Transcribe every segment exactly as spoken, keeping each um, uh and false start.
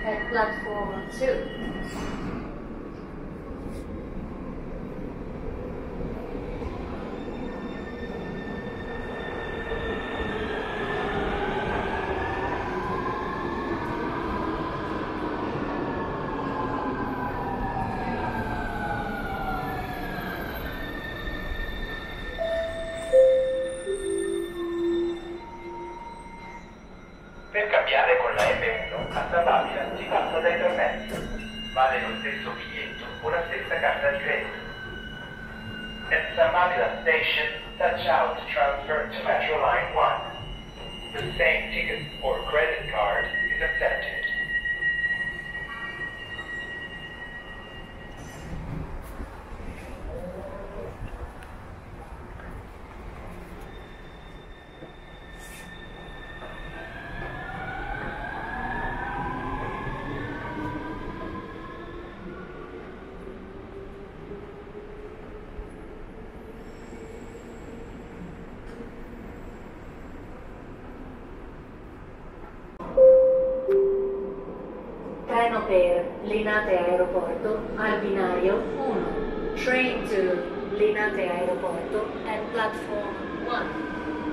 at platform two. Per cambiare con la M uno a San Milan si passa dai tornelli. Vale lo stesso biglietto o la stessa carta di credito. At San Milan station, touch out to transfer to Metro Line one. The same ticket or credit card is accepted. Treno per Linate Aeroporto al binario uno. Train to Linate Aeroporto at platform one.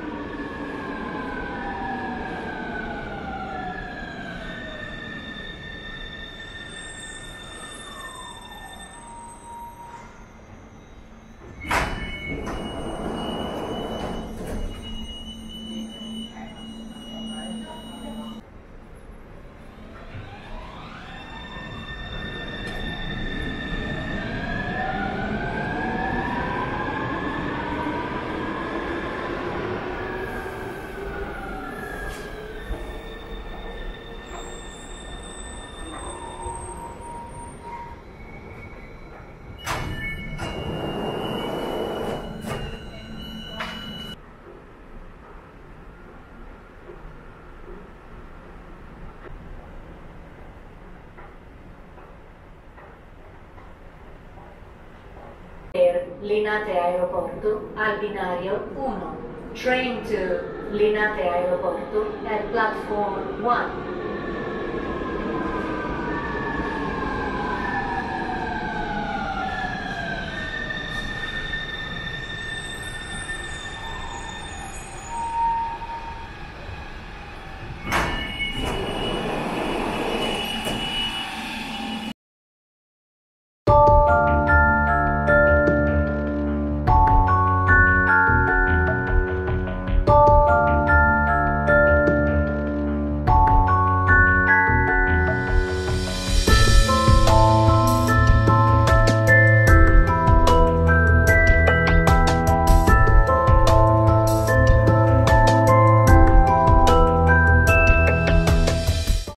Per Linate Aeroporto al binario uno. Train to Linate Aeroporto at platform one.